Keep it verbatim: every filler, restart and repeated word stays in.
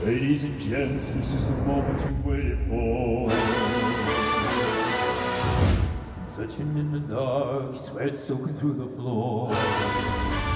Ladies and gents, this is the moment you waited for. Searching in the dark, sweat soaking through the floor.